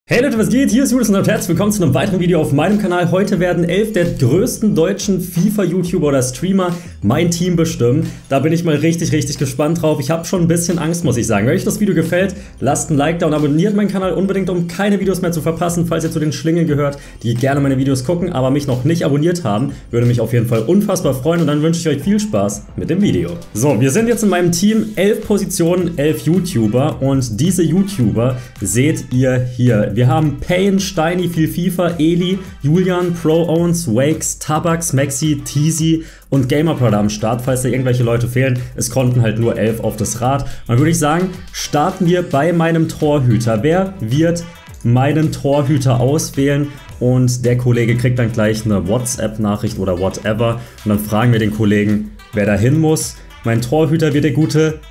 Hey Leute, was geht? Hier ist Julius und herzlich willkommen zu einem weiteren Video auf meinem Kanal. Heute werden 11 der größten deutschen FIFA-YouTuber oder Streamer mein Team bestimmen. Da bin ich mal richtig gespannt drauf. Ich habe schon ein bisschen Angst, muss ich sagen. Wenn euch das Video gefällt, lasst ein Like da und abonniert meinen Kanal unbedingt, um keine Videos mehr zu verpassen. Falls ihr zu den Schlingeln gehört, die gerne meine Videos gucken, aber mich noch nicht abonniert haben, würde mich auf jeden Fall unfassbar freuen und dann wünsche ich euch viel Spaß mit dem Video. So, wir sind jetzt in meinem Team 11 Positionen, 11 YouTuber und diese YouTuber seht ihr hier. Wir haben Pain, Steini, viel FIFA, Eli, Julian, Pro-Owns, Wakes, Tabax, Maxi, Teasy und Gamerprod am Start, falls da irgendwelche Leute fehlen. Es konnten halt nur 11 auf das Rad. Dann würde ich sagen, starten wir bei meinem Torhüter. Wer wird meinen Torhüter auswählen? Und der Kollege kriegt dann gleich eine WhatsApp-Nachricht oder whatever. Und dann fragen wir den Kollegen, wer da hin muss. Mein Torhüter wird der gute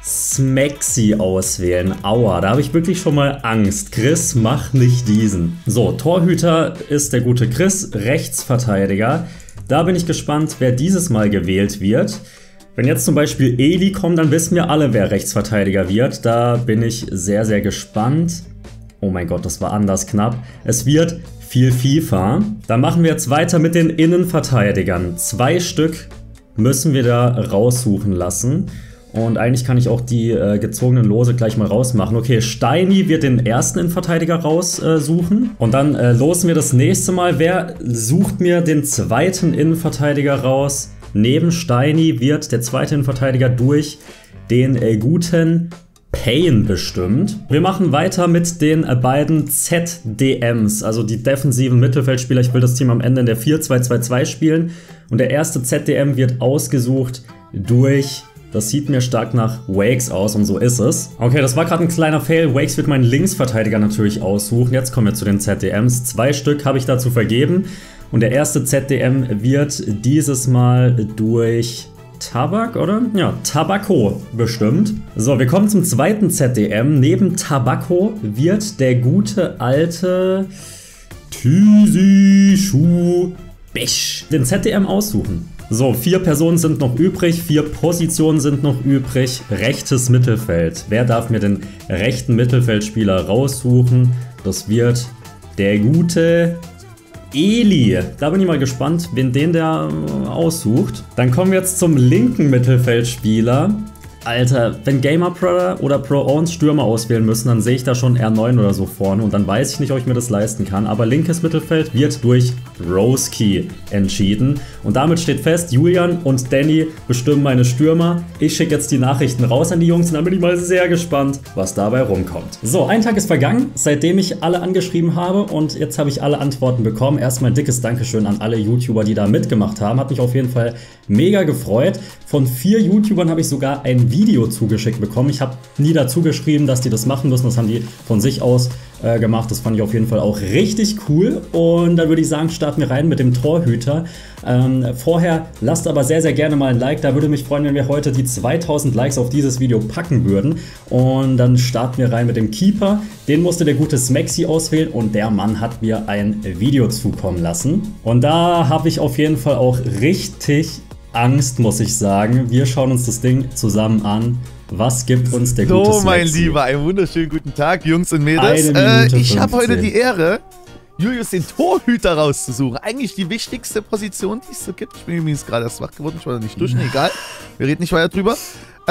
Smaxi auswählen. Aua, da habe ich wirklich schon mal Angst. Chris, mach nicht diesen. So, Torhüter ist der gute Chris, Rechtsverteidiger. Da bin ich gespannt, wer dieses Mal gewählt wird. Wenn jetzt zum Beispiel Eli kommt, dann wissen wir alle, wer Rechtsverteidiger wird. Da bin ich sehr gespannt. Oh mein Gott, das war anders knapp. Es wird viel FIFA. Dann machen wir jetzt weiter mit den Innenverteidigern. 2 Stück müssen wir da raussuchen lassen. Und eigentlich kann ich auch die gezogenen Lose gleich mal rausmachen. Okay, Steini wird den ersten Innenverteidiger raussuchen. Und dann losen wir das nächste Mal. Wer sucht mir den zweiten Innenverteidiger raus? Neben Steini wird der zweite Innenverteidiger durch den guten Pain bestimmt. Wir machen weiter mit den beiden ZDMs, also die defensiven Mittelfeldspieler. Ich will das Team am Ende in der 4-2-2-2 spielen. Und der erste ZDM wird ausgesucht durch, das sieht mir stark nach Wakes aus und so ist es. Okay, das war gerade ein kleiner Fail. Wakes wird meinen Linksverteidiger natürlich aussuchen. Jetzt kommen wir zu den ZDMs. 2 Stück habe ich dazu vergeben. Und der erste ZDM wird dieses Mal durch Tabak, oder? Ja, Tabako bestimmt. So, wir kommen zum zweiten ZDM. Neben Tabako wird der gute alte Tizi Schuh Bisch den ZDM aussuchen. So, 4 Personen sind noch übrig, 4 Positionen sind noch übrig. Rechtes Mittelfeld. Wer darf mir den rechten Mittelfeldspieler raussuchen? Das wird der gute Eli. Da bin ich mal gespannt, wen der aussucht. Dann kommen wir jetzt zum linken Mittelfeldspieler. Alter, wenn Gamerprod oder Pro-Owns Stürmer auswählen müssen, dann sehe ich da schon R9 oder so vorne und dann weiß ich nicht, ob ich mir das leisten kann. Aber linkes Mittelfeld wird durch Roski entschieden. Und damit steht fest, Julian und Danny bestimmen meine Stürmer. Ich schicke jetzt die Nachrichten raus an die Jungs und dann bin ich mal sehr gespannt, was dabei rumkommt. So, ein Tag ist vergangen, seitdem ich alle angeschrieben habe und jetzt habe ich alle Antworten bekommen. Erstmal ein dickes Dankeschön an alle YouTuber, die da mitgemacht haben. Hat mich auf jeden Fall mega gefreut. Von 4 YouTubern habe ich sogar ein Video zugeschickt bekommen. Ich habe nie dazu geschrieben, dass die das machen müssen. Das haben die von sich aus gemacht. Das fand ich auf jeden Fall auch richtig cool. Und dann würde ich sagen, starten wir rein mit dem Torhüter. Vorher lasst aber sehr gerne mal ein Like. Da würde mich freuen, wenn wir heute die 2000 Likes auf dieses Video packen würden. Und dann starten wir rein mit dem Keeper. Den musste der gute Smaxi auswählen und der Mann hat mir ein Video zukommen lassen. Und da habe ich auf jeden Fall auch richtig Angst, muss ich sagen. Wir schauen uns das Ding zusammen an. Was gibt uns der gute Smaxi? So, mein Lieber, einen wunderschönen guten Tag, Jungs und Mädels. Ich habe heute die Ehre, Julius den Torhüter rauszusuchen. Eigentlich die wichtigste Position, die es so gibt. Ich bin übrigens gerade erst wach geworden, ich war da nicht duschen, egal. Wir reden nicht weiter drüber.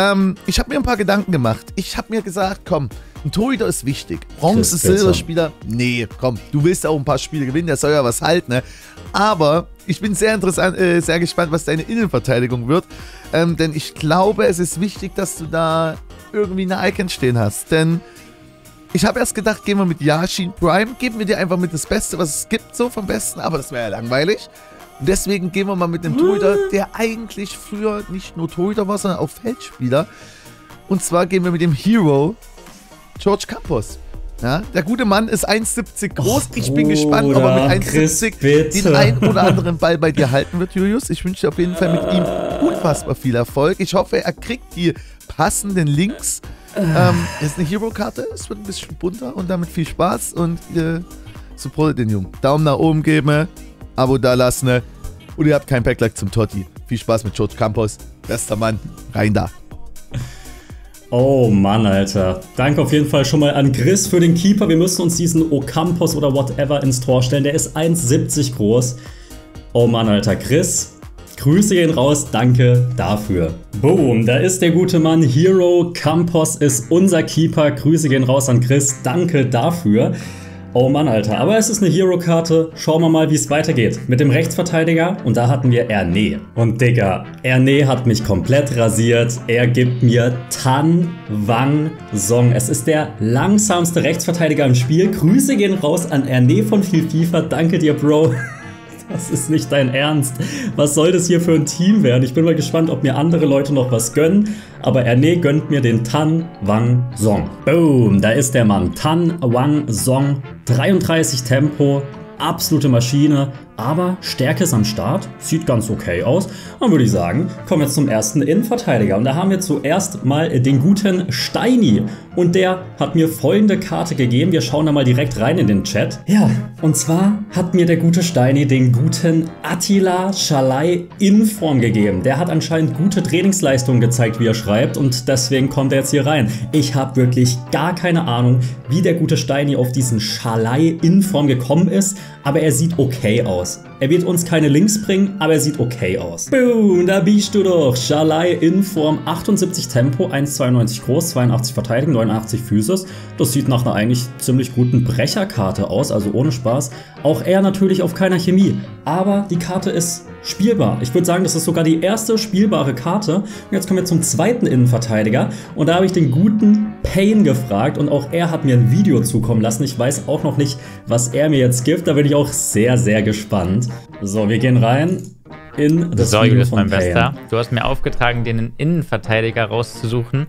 Ich habe mir ein paar Gedanken gemacht. Ich habe mir gesagt, komm, ein Torhüter ist wichtig. Bronze, Silberspieler, nee, komm, du willst auch ein paar Spiele gewinnen, der soll ja was halten, ne? Aber ich bin sehr gespannt, was deine Innenverteidigung wird. Denn ich glaube, es ist wichtig, dass du da irgendwie eine Icon stehen hast. Denn ich habe erst gedacht, gehen wir mit Yashin Prime, geben wir dir einfach mit das Beste, was es gibt, so vom Besten, aber das wäre ja langweilig. Und deswegen gehen wir mal mit dem Torhüter, der eigentlich früher nicht nur Torhüter war, sondern auch Feldspieler. Und zwar gehen wir mit dem Hero George Campos. Ja, der gute Mann ist 1,70 groß. Ich bin gespannt, ob er mit 1,70 den einen oder anderen Ball bei dir halten wird, Julius. Ich wünsche dir auf jeden Fall mit ihm unfassbar viel Erfolg. Ich hoffe, er kriegt die passenden Links. Ist eine Hero-Karte, es wird ein bisschen bunter und damit viel Spaß. Und ihr supportet den Jungen. Daumen nach oben geben, Abo da lassen und ihr habt kein Packlack zum Totti. Viel Spaß mit George Campos. Bester Mann, rein da. Oh Mann, Alter. Danke auf jeden Fall schon mal an Chris für den Keeper. Wir müssen uns diesen Ocampos oder whatever ins Tor stellen. Der ist 1,70 groß. Oh Mann, Alter. Chris, Grüße gehen raus. Danke dafür. Boom, da ist der gute Mann. Hero Campos ist unser Keeper. Grüße gehen raus an Chris. Danke dafür. Oh Mann, Alter, aber es ist eine Hero-Karte. Schauen wir mal, wie es weitergeht. Mit dem Rechtsverteidiger und da hatten wir Erne. Und Digga, Erne hat mich komplett rasiert. Er gibt mir Tan Wang Song. Es ist der langsamste Rechtsverteidiger im Spiel. Grüße gehen raus an Erne von Viel FIFA. Danke dir, Bro. Das ist nicht dein Ernst. Was soll das hier für ein Team werden? Ich bin mal gespannt, ob mir andere Leute noch was gönnen. Aber Erne gönnt mir den Tan Wang Song. Boom, da ist der Mann. Tan Wang Song. 33 Tempo. Absolute Maschine. Aber Stärke ist am Start. Sieht ganz okay aus. Dann würde ich sagen, kommen wir jetzt zum ersten Innenverteidiger. Und da haben wir zuerst mal den guten Steini. Und der hat mir folgende Karte gegeben. Wir schauen da mal direkt rein in den Chat. Ja, und zwar hat mir der gute Steini den guten Attila Szalai in Form gegeben. Der hat anscheinend gute Trainingsleistungen gezeigt, wie er schreibt. Und deswegen kommt er jetzt hier rein. Ich habe wirklich gar keine Ahnung, wie der gute Steini auf diesen Szalai in Form gekommen ist. Aber er sieht okay aus. Er wird uns keine Links bringen, aber er sieht okay aus. Boom, da bist du doch. Szalai in Form, 78 Tempo, 1,92 groß, 82 Verteidigung, 89 Physis. Das sieht nach einer eigentlich ziemlich guten Brecherkarte aus, also ohne Spaß. Auch er natürlich auf keiner Chemie, aber die Karte ist spielbar. Ich würde sagen, das ist sogar die erste spielbare Karte. Und jetzt kommen wir zum zweiten Innenverteidiger. Und da habe ich den guten Payne gefragt und auch er hat mir ein Video zukommen lassen. Ich weiß auch noch nicht, was er mir jetzt gibt. Da bin ich auch sehr, sehr gespannt. So, wir gehen rein in das Video Julius, von mein Payne. Bester. Du hast mir aufgetragen, dir einen Innenverteidiger rauszusuchen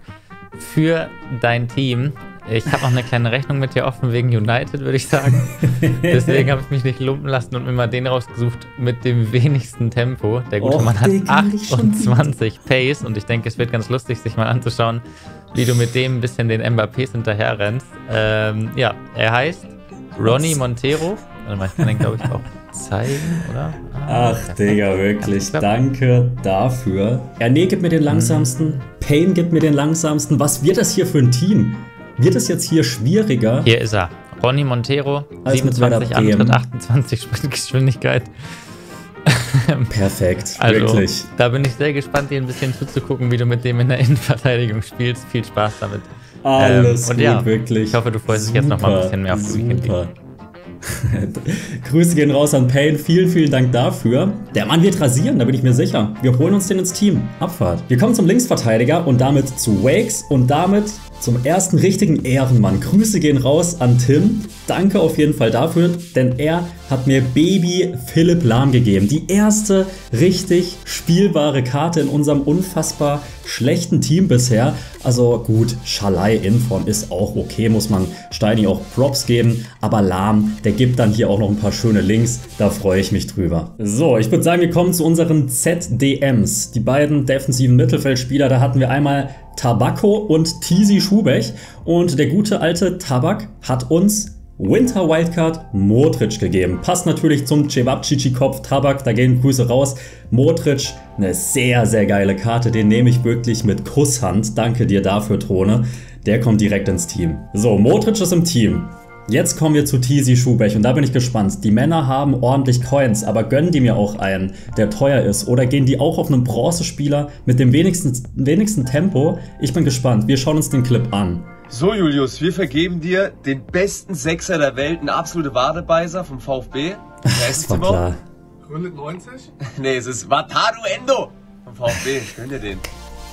für dein Team. Ich habe noch eine kleine Rechnung mit dir offen wegen United, würde ich sagen. Deswegen habe ich mich nicht lumpen lassen und mir mal den rausgesucht mit dem wenigsten Tempo. Der gute Mann hat 28 Pace und ich denke, es wird ganz lustig, sich mal anzuschauen, wie du mit dem ein bisschen den Mbappés hinterher rennst. Ja, er heißt Ronnie Montero. Warte mal, ich kann den, glaube ich, auch zeigen, oder? Ach, Digga, wirklich. Danke dafür. Erne gibt mir den langsamsten. Payne gibt mir den langsamsten. Was wird das hier für ein Team? Wird es jetzt hier schwieriger? Hier ist er. Ronnie Montero, 27 Antritt, 28 Sprintgeschwindigkeit. Perfekt, also, wirklich. Da bin ich sehr gespannt, dir ein bisschen zuzugucken, wie du mit dem in der Innenverteidigung spielst. Viel Spaß damit. Alles gut, ja, wirklich. Ich hoffe, du freust dich jetzt noch mal ein bisschen mehr auf die Weekend. Grüße gehen raus an Payne. Vielen, vielen Dank dafür. Der Mann wird rasieren, da bin ich mir sicher. Wir holen uns den ins Team. Abfahrt. Wir kommen zum Linksverteidiger und damit zu Wakes und damit zum ersten richtigen Ehrenmann. Grüße gehen raus an Tim. Danke auf jeden Fall dafür, denn er hat mir Baby Philipp Lahm gegeben. Die erste richtig spielbare Karte in unserem unfassbar schlechten Team bisher. Also gut, Szalai in Form ist auch okay, muss man Steini auch Props geben. Aber Lahm, der gibt dann hier auch noch ein paar schöne Links. Da freue ich mich drüber. So, ich würde sagen, wir kommen zu unseren ZDMs. Die beiden defensiven Mittelfeldspieler, da hatten wir einmal Tabako und Tizi Schubech. Und der gute alte Tabak hat uns Winter Wildcard Modric gegeben. Passt natürlich zum Cevapcici-Kopf Tabak, da gehen Grüße raus. Modric, eine sehr, sehr geile Karte, den nehme ich wirklich mit Kusshand. Danke dir dafür, Tone. Der kommt direkt ins Team. So, Modric ist im Team. Jetzt kommen wir zu Tizi Schubech und da bin ich gespannt. Die Männer haben ordentlich Coins, aber gönnen die mir auch einen, der teuer ist? Oder gehen die auch auf einen Bronzespieler mit dem wenigsten Tempo? Ich bin gespannt. Wir schauen uns den Clip an. So Julius, wir vergeben dir den besten Sechser der Welt, eine absolute Wadebeißer vom VfB. Das war klar. Gründet 90? Nee, es ist Wataru Endo vom VfB. Gönn dir den.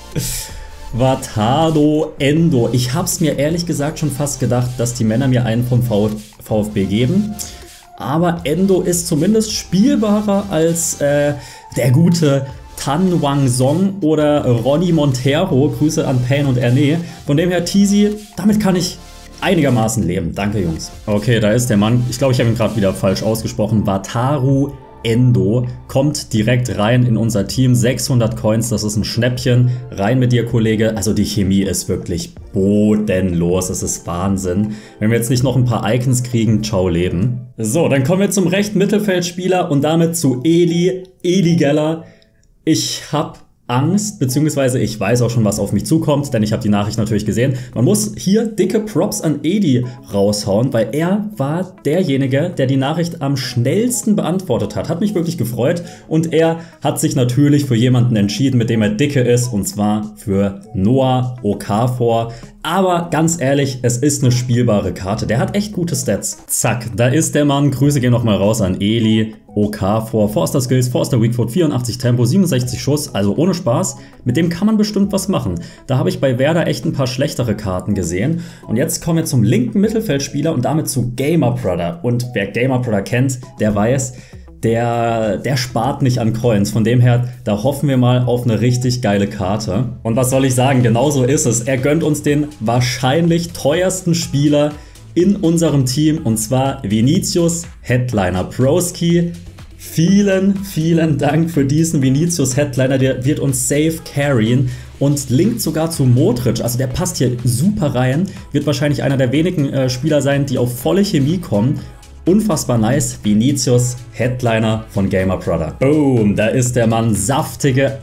Wataru Endo. Ich hab's mir ehrlich gesagt schon fast gedacht, dass die Männer mir einen vom VfB geben. Aber Endo ist zumindest spielbarer als der gute Tan Wang Song oder Ronnie Montero. Grüße an Payne und Erne. Von dem her, Tizi, damit kann ich einigermaßen leben. Danke, Jungs. Okay, da ist der Mann. Ich glaube, ich habe ihn gerade wieder falsch ausgesprochen. Wataru Endo kommt direkt rein in unser Team. 600 Coins, das ist ein Schnäppchen. Rein mit dir, Kollege. Also die Chemie ist wirklich bodenlos. Das ist Wahnsinn. Wenn wir jetzt nicht noch ein paar Icons kriegen, ciao Leben. So, dann kommen wir zum rechten Mittelfeldspieler und damit zu Eli Geller. Ich habe Angst, beziehungsweise ich weiß auch schon, was auf mich zukommt, denn ich habe die Nachricht natürlich gesehen. Man muss hier dicke Props an Edi raushauen, weil er war derjenige, der die Nachricht am schnellsten beantwortet hat. Hat mich wirklich gefreut und er hat sich natürlich für jemanden entschieden, mit dem er dicke ist, und zwar für Noah Okafor. Aber ganz ehrlich, es ist eine spielbare Karte. Der hat echt gute Stats. Zack, da ist der Mann. Grüße gehen nochmal raus an Eli. Okafor, Forster Skills, Forster Weak Foot, 84 Tempo, 67 Schuss, also ohne Spaß. Mit dem kann man bestimmt was machen. Da habe ich bei Werder echt ein paar schlechtere Karten gesehen. Und jetzt kommen wir zum linken Mittelfeldspieler und damit zu Gamer-Brother. Und wer Gamer-Brother kennt, der weiß, der spart nicht an Coins. Von dem her, da hoffen wir mal auf eine richtig geile Karte. Und was soll ich sagen, genauso ist es. Er gönnt uns den wahrscheinlich teuersten Spieler in unserem Team, und zwar Vinicius Headliner Broski. Vielen, vielen Dank für diesen Vinicius Headliner, der wird uns safe carryen und linkt sogar zu Modric, also der passt hier super rein, wird wahrscheinlich einer der wenigen Spieler sein, die auf volle Chemie kommen. Unfassbar nice, Vinicius Headliner von Gamer-Brother. Boom, da ist der Mann, saftige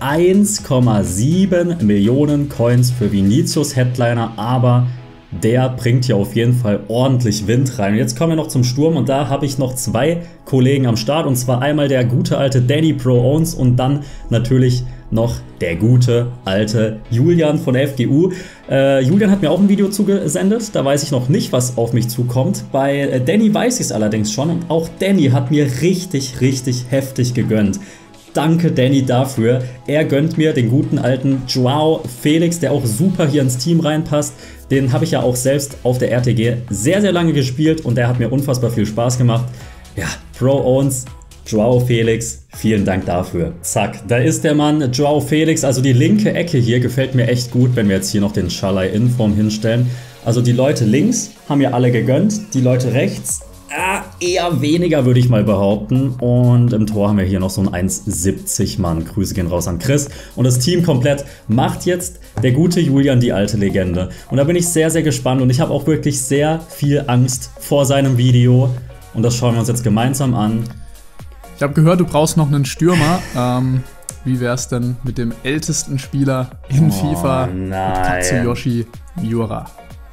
1,7 Millionen Coins für Vinicius Headliner, aber der bringt hier auf jeden Fall ordentlich Wind rein. Und jetzt kommen wir noch zum Sturm und da habe ich noch zwei Kollegen am Start, und zwar einmal der gute alte Danny Pro Owns und dann natürlich noch der gute alte Julian von der FGU. Julian hat mir auch ein Video zugesendet, da weiß ich noch nicht, was auf mich zukommt. Bei Danny weiß ich es allerdings schon und auch Danny hat mir richtig, richtig heftig gegönnt. Danke Danny dafür. Er gönnt mir den guten alten Joao Felix, der auch super hier ins Team reinpasst. Den habe ich ja auch selbst auf der RTG sehr, sehr lange gespielt und der hat mir unfassbar viel Spaß gemacht. Ja, Pro Owns, Joao Felix, vielen Dank dafür. Zack, da ist der Mann, Joao Felix. Also die linke Ecke hier gefällt mir echt gut, wenn wir jetzt hier noch den Schalai Inform hinstellen. Also die Leute links haben mir alle gegönnt, die Leute rechts eher weniger, würde ich mal behaupten. Und im Tor haben wir hier noch so ein 1,70 Mann. Grüße gehen raus an Chris. Und das Team komplett macht jetzt der gute Julian, die alte Legende. Und da bin ich sehr, sehr gespannt und ich habe auch wirklich sehr viel Angst vor seinem Video. Und das schauen wir uns jetzt gemeinsam an. Ich habe gehört, du brauchst noch einen Stürmer. Wie wär's denn mit dem ältesten Spieler in FIFA? Katsuyoshi Miura.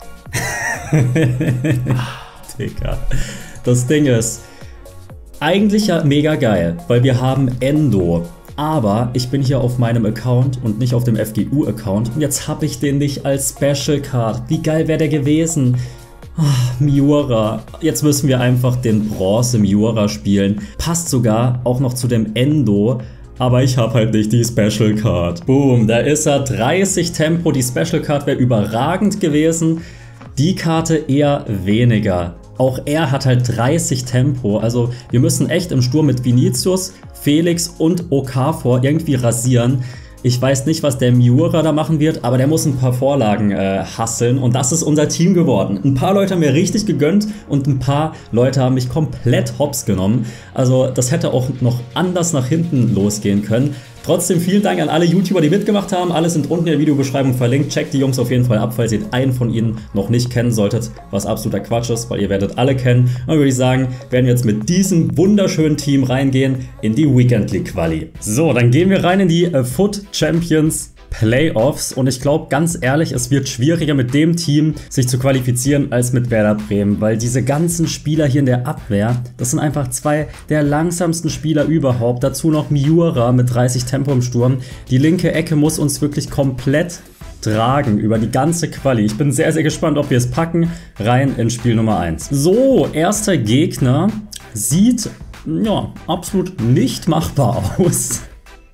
Digga. Das Ding ist, eigentlich ja mega geil, weil wir haben Endo. Aber ich bin hier auf meinem Account und nicht auf dem FGU-Account. Und jetzt habe ich den nicht als Special Card. Wie geil wäre der gewesen? Miura. Jetzt müssen wir einfach den Bronze Miura spielen. Passt sogar auch noch zu dem Endo. Aber ich habe halt nicht die Special Card. Boom, da ist er. 30 Tempo. Die Special Card wäre überragend gewesen. Die Karte eher weniger. Auch er hat halt 30 Tempo, also wir müssen echt im Sturm mit Vinicius, Felix und Okafor irgendwie rasieren. Ich weiß nicht, was der Miura da machen wird, aber der muss ein paar Vorlagen hustlen und das ist unser Team geworden. Ein paar Leute haben mir richtig gegönnt und ein paar Leute haben mich komplett hops genommen. Also das hätte auch noch anders nach hinten losgehen können. Trotzdem vielen Dank an alle YouTuber, die mitgemacht haben. Alle sind unten in der Videobeschreibung verlinkt. Checkt die Jungs auf jeden Fall ab, falls ihr einen von ihnen noch nicht kennen solltet, was absoluter Quatsch ist, weil ihr werdet alle kennen. Und dann würde ich sagen, werden wir jetzt mit diesem wunderschönen Team reingehen in die Weekend League Quali. So, dann gehen wir rein in die FUT Champions Playoffs und ich glaube ganz ehrlich, es wird schwieriger mit dem Team sich zu qualifizieren als mit Werder Bremen, weil diese ganzen Spieler hier in der Abwehr, das sind einfach zwei der langsamsten Spieler überhaupt, dazu noch Miura mit 30 Tempo im Sturm. Die linke Ecke muss uns wirklich komplett tragen über die ganze Quali. Ich bin sehr, sehr gespannt, ob wir es packen. Rein in Spiel Nummer 1. So, erster Gegner sieht ja absolut nicht machbar aus.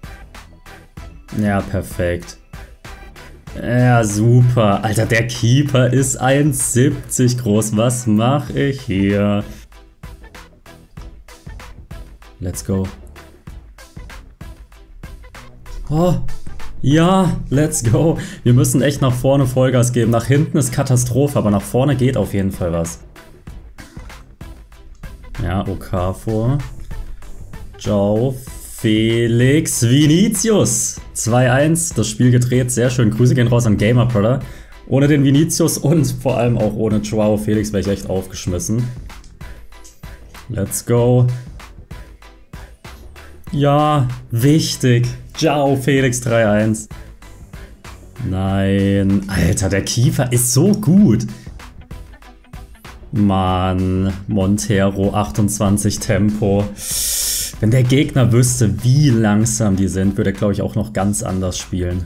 Ja, perfekt. Ja, super. Alter, der Keeper ist 1,70 groß. Was mache ich hier? Let's go. Oh, ja, let's go. Wir müssen echt nach vorne Vollgas geben. Nach hinten ist Katastrophe, aber nach vorne geht auf jeden Fall was. Ja, Okafor. Ciao. Felix Vinicius 2-1, das Spiel gedreht, sehr schön. Grüße gehen raus an Gamer-Brother. Ohne den Vinicius und vor allem auch ohne Joao Felix wäre ich echt aufgeschmissen. Let's go. Ja, wichtig. Ciao, Felix 3-1. Nein. Alter, der Kiefer ist so gut. Mann, Montero 28 Tempo. Wenn der Gegner wüsste, wie langsam die sind, würde er, glaube ich, auch noch ganz anders spielen.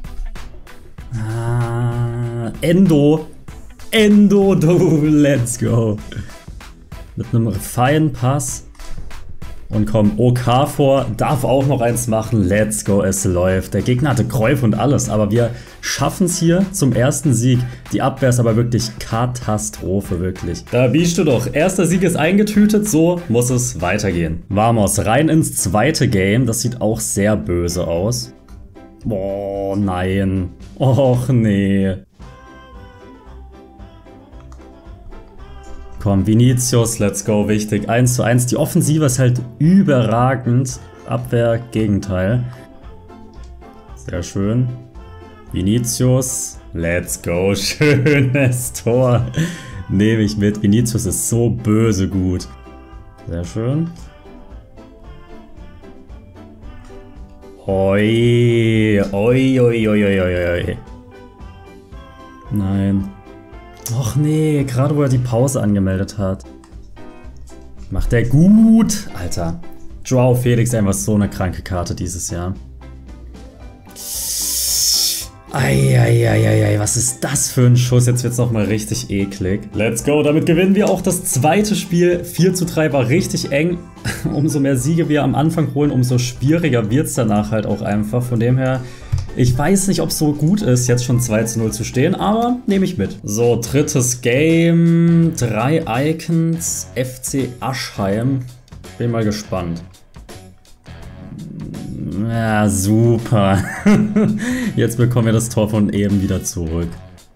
Ah, Endo, du, let's go. Mit einem feinen Pass. Und komm, Okafor darf auch noch eins machen. Let's go, es läuft. Der Gegner hatte Cruyff und alles, aber wir schaffen es hier zum ersten Sieg. Die Abwehr ist aber wirklich Katastrophe, wirklich. Da biegst du doch. Erster Sieg ist eingetütet, so muss es weitergehen. Vamos, rein ins zweite Game. Das sieht auch sehr böse aus. Boah, nein. Och, nee. Komm, Vinicius, let's go, wichtig. 1:1. Die Offensive ist halt überragend. Abwehr, Gegenteil. Sehr schön. Vinicius, let's go. Schönes Tor. Nehme ich mit. Vinicius ist so böse gut. Sehr schön. Oi, oi, oi, oi, oi, oi. Nein. Och nee, gerade wo er die Pause angemeldet hat. Macht er gut. Alter, Joao Felix einfach so eine kranke Karte dieses Jahr. Eieieiei, was ist das für ein Schuss? Jetzt wird es nochmal richtig eklig. Let's go, damit gewinnen wir auch das zweite Spiel. 4:3 war richtig eng. Umso mehr Siege wir am Anfang holen, umso schwieriger wird es danach halt auch einfach. Von dem her... Ich weiß nicht, ob es so gut ist, jetzt schon 2:0 zu stehen, aber nehme ich mit. So, drittes Game. 3 Icons, FC Aschheim. Bin mal gespannt. Ja, super. Jetzt bekommen wir das Tor von eben wieder zurück.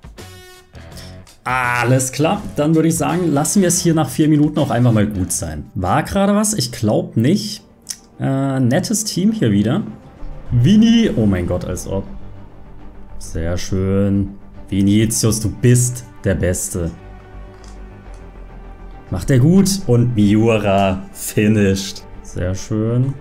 Alles klar, dann würde ich sagen, lassen wir es hier nach 4 Minuten auch einfach mal gut sein. War gerade was? Ich glaube nicht. Nettes Team hier wieder. Vini, oh mein Gott, als ob. Sehr schön. Vinicius, du bist der Beste. Macht er gut. Und Miura finished. Sehr schön.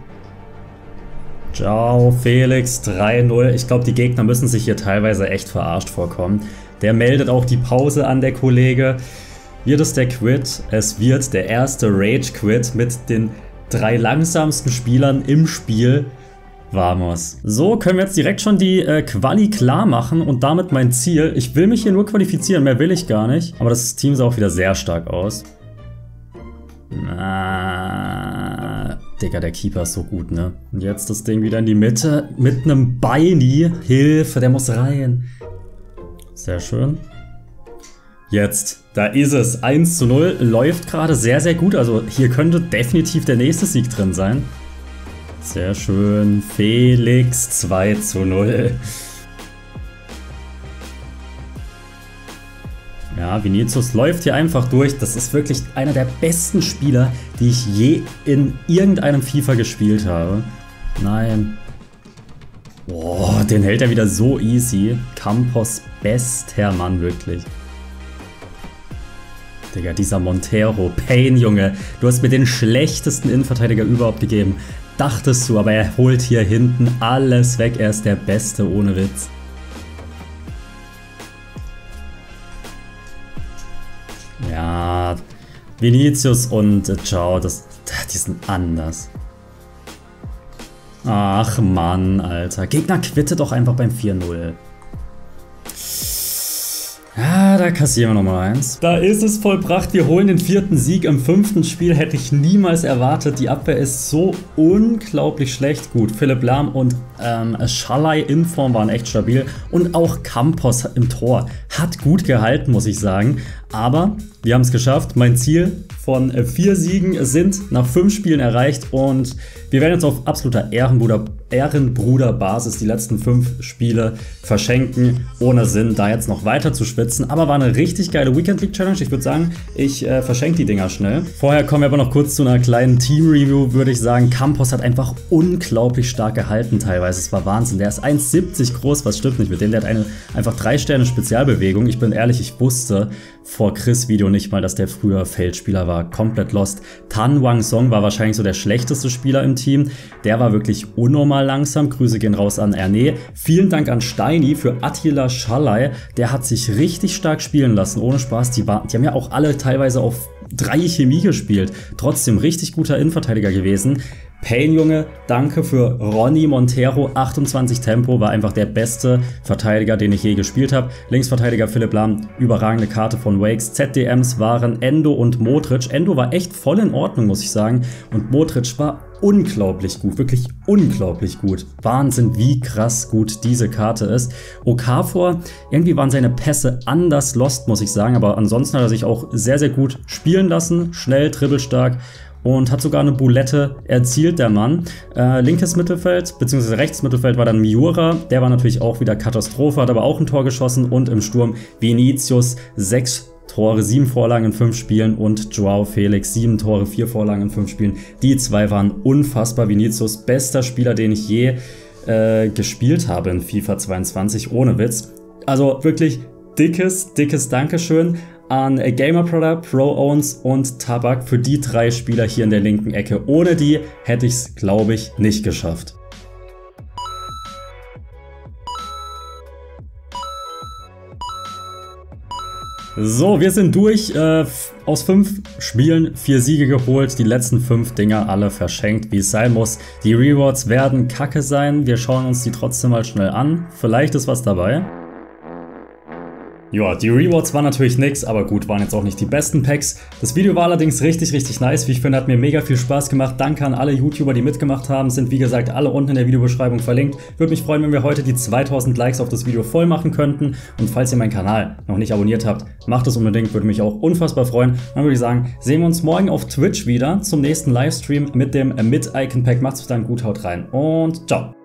Ciao, Felix, 3:0. Ich glaube, die Gegner müssen sich hier teilweise echt verarscht vorkommen. Der meldet auch die Pause an, der Kollege. Wird es der Quit? Es wird der erste Rage-Quit mit den 3 langsamsten Spielern im Spiel. Vamos. So, können wir jetzt direkt schon die Quali klar machen und damit mein Ziel. Ich will mich hier nur qualifizieren, mehr will ich gar nicht. Aber das Team sah auch wieder sehr stark aus. Digga, der Keeper ist so gut, ne? Und jetzt das Ding wieder in die Mitte mit einem Beini. Hilfe, der muss rein. Sehr schön. Jetzt, da ist es. 1:0, läuft gerade sehr, sehr gut. Also hier könnte definitiv der nächste Sieg drin sein. Sehr schön. Felix 2:0. Ja, Vinicius läuft hier einfach durch. Das ist wirklich einer der besten Spieler, die ich je in irgendeinem FIFA gespielt habe. Nein. Boah, den hält er wieder so easy. Campos, bester Mann, wirklich. Digga, dieser Montero. Pain, Junge. Du hast mir den schlechtesten Innenverteidiger überhaupt gegeben. Dachtest du, aber er holt hier hinten alles weg. Er ist der Beste, ohne Witz. Ja, Vinicius und Ciao, die sind anders. Ach Mann, Alter. Gegner quittet doch einfach beim 4:0. Ja, da kassieren wir nochmal eins. Da ist es vollbracht. Wir holen den 4. Sieg im 5. Spiel. Hätte ich niemals erwartet. Die Abwehr ist so unglaublich schlecht. Gut, Philipp Lahm und Schalai in Form waren echt stabil. Und auch Campos im Tor hat gut gehalten, muss ich sagen. Aber wir haben es geschafft. Mein Ziel von 4 Siegen sind nach 5 Spielen erreicht. Und wir werden jetzt auf absoluter Ehrenbruder-Basis die letzten 5 Spiele verschenken. Ohne Sinn, da jetzt noch weiter zu schwitzen. Aber war eine richtig geile Weekend League Challenge. Ich würde sagen, ich verschenke die Dinger schnell. Vorher kommen wir aber noch kurz zu einer kleinen Team-Review, würde ich sagen. Campos hat einfach unglaublich stark gehalten teilweise. Es war Wahnsinn. Der ist 1,70 groß. Was stimmt nicht mit dem? Der hat einfach 3 Sterne Spezialbewegung. Ich bin ehrlich, ich wusste, vor Chris Video nicht mal, dass der früher Feldspieler war. Komplett lost. Tan Wang Song war wahrscheinlich so der schlechteste Spieler im Team. Der war wirklich unnormal langsam. Grüße gehen raus an Erne. Vielen Dank an Steini für Attila Schalay. Der hat sich richtig stark spielen lassen. Ohne Spaß. Die haben ja auch alle teilweise auf 3 Chemie gespielt. Trotzdem richtig guter Innenverteidiger gewesen. Payne, Junge, danke für Ronny Montero, 28 Tempo, war einfach der beste Verteidiger, den ich je gespielt habe. Linksverteidiger Philipp Lahm, überragende Karte von Wakes. ZDMs waren Endo und Modric. Endo war echt voll in Ordnung, muss ich sagen. Und Modric war unglaublich gut, wirklich unglaublich gut. Wahnsinn, wie krass gut diese Karte ist. Okafor, irgendwie waren seine Pässe anders lost, muss ich sagen. Aber ansonsten hat er sich auch sehr, sehr gut spielen lassen. Schnell, dribbelstark. Und hat sogar eine Boulette erzielt, der Mann. Linkes Mittelfeld, beziehungsweise rechts Mittelfeld war dann Miura. Der war natürlich auch wieder Katastrophe, hat aber auch ein Tor geschossen. Und im Sturm Vinicius, 6 Tore, 7 Vorlagen in 5 Spielen. Und Joao Felix, 7 Tore, 4 Vorlagen in 5 Spielen. Die zwei waren unfassbar. Vinicius, bester Spieler, den ich je gespielt habe in FIFA 22, ohne Witz. Also wirklich dickes Dankeschön an Gamerprodder, ProOwns und Tabak für die 3 Spieler hier in der linken Ecke. Ohne die hätte ich es, glaube ich, nicht geschafft. So, wir sind durch. Aus 5 Spielen 4 Siege geholt. Die letzten 5 Dinger alle verschenkt, wie es sein muss. Die Rewards werden kacke sein. Wir schauen uns die trotzdem mal schnell an. Vielleicht ist was dabei. Ja, die Rewards waren natürlich nix, aber gut, waren jetzt auch nicht die besten Packs. Das Video war allerdings richtig nice, wie ich finde, hat mir mega viel Spaß gemacht. Danke an alle YouTuber, die mitgemacht haben, sind wie gesagt alle unten in der Videobeschreibung verlinkt. Würde mich freuen, wenn wir heute die 2000 Likes auf das Video voll machen könnten. Und falls ihr meinen Kanal noch nicht abonniert habt, macht es unbedingt, würde mich auch unfassbar freuen. Dann würde ich sagen, sehen wir uns morgen auf Twitch wieder zum nächsten Livestream mit dem Mid-Icon-Pack. Macht's dann gut, haut rein und ciao.